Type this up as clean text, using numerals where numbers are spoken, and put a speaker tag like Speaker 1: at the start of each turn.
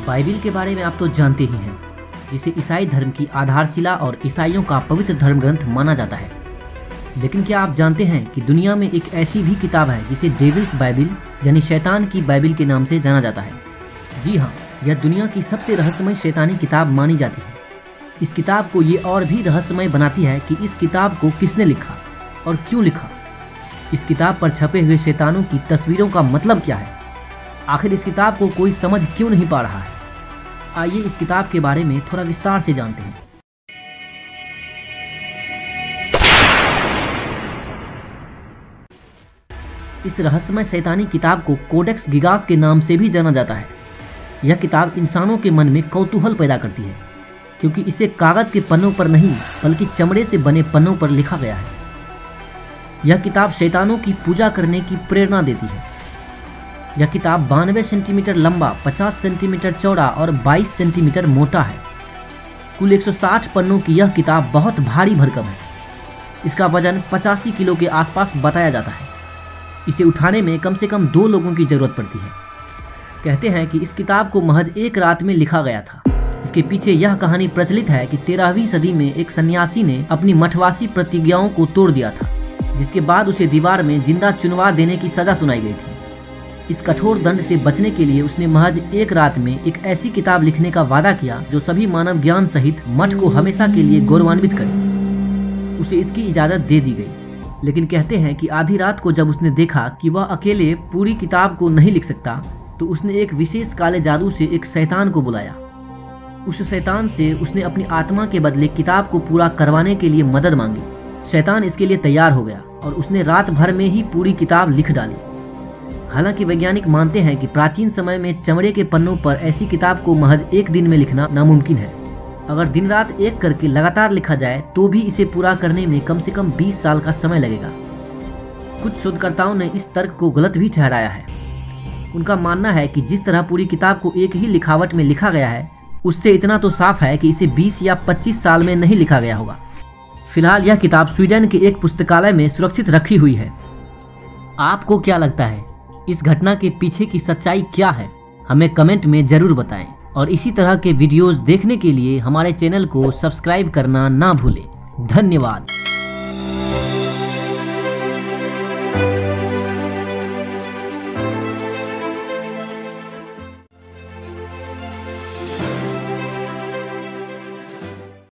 Speaker 1: Bible के बारे में आप तो जानते ही हैं, जिसे ईसाई धर्म की आधारशिला और ईसाइयों का पवित्र धर्म ग्रंथ माना जाता है। लेकिन क्या आप जानते हैं कि दुनिया में एक ऐसी भी किताब है जिसे डेविल्स बाइबिल यानी शैतान की बाइबिल के नाम से जाना जाता है। जी हाँ, यह दुनिया की सबसे रहस्यमय शैतानी किताब मानी जाती है। इस किताब को ये और भी रहस्यमय बनाती है कि इस किताब को किसने लिखा और क्यों लिखा। इस किताब पर छपे हुए शैतानों की तस्वीरों का मतलब क्या है, आखिर इस किताब को कोई समझ क्यों नहीं पा रहा है। आइए इस किताब के बारे में थोड़ा विस्तार से जानते हैं। इस रहस्यमय शैतानी किताब को कोडेक्स गिगास के नाम से भी जाना जाता है। यह किताब इंसानों के मन में कौतूहल पैदा करती है, क्योंकि इसे कागज के पन्नों पर नहीं बल्कि चमड़े से बने पन्नों पर लिखा गया है। यह किताब शैतानों की पूजा करने की प्रेरणा देती है। यह किताब 92 सेंटीमीटर लंबा, 50 सेंटीमीटर चौड़ा और 22 सेंटीमीटर मोटा है। कुल 160 पन्नों की यह किताब बहुत भारी भरकम है। इसका वजन 85 किलो के आसपास बताया जाता है। इसे उठाने में कम से कम 2 लोगों की जरूरत पड़ती है। कहते हैं कि इस किताब को महज एक रात में लिखा गया था। इसके पीछे यह कहानी प्रचलित है कि 13वीं सदी में एक सन्यासी ने अपनी मठवासी प्रतिज्ञाओं को तोड़ दिया था, जिसके बाद उसे दीवार में जिंदा चुनवा देने की सजा सुनाई गई थी। इस कठोर दंड से बचने के लिए उसने महज एक रात में एक ऐसी किताब लिखने का वादा किया जो सभी मानव ज्ञान सहित मठ को हमेशा के लिए गौरवान्वित करे। उसे इसकी इजाजत दे दी गई, लेकिन कहते हैं कि आधी रात को जब उसने देखा कि वह अकेले पूरी किताब को नहीं लिख सकता, तो उसने एक विशेष काले जादू से एक शैतान को बुलाया। उस शैतान से उसने अपनी आत्मा के बदले किताब को पूरा करवाने के लिए मदद मांगी। शैतान इसके लिए तैयार हो गया और उसने रात भर में ही पूरी किताब लिख डाली। हालांकि वैज्ञानिक मानते हैं कि प्राचीन समय में चमड़े के पन्नों पर ऐसी किताब को महज एक दिन में लिखना नामुमकिन है। अगर दिन रात एक करके लगातार लिखा जाए तो भी इसे पूरा करने में कम से कम 20 साल का समय लगेगा। कुछ शोधकर्ताओं ने इस तर्क को गलत भी ठहराया है। उनका मानना है कि जिस तरह पूरी किताब को एक ही लिखावट में लिखा गया है, उससे इतना तो साफ है कि इसे 20 या 25 साल में नहीं लिखा गया होगा। फिलहाल यह किताब स्वीडन के एक पुस्तकालय में सुरक्षित रखी हुई है। आपको क्या लगता है, इस घटना के पीछे की सच्चाई क्या है? हमें कमेंट में जरूर बताएं और इसी तरह के वीडियोस देखने के लिए हमारे चैनल को सब्सक्राइब करना ना भूलें। धन्यवाद।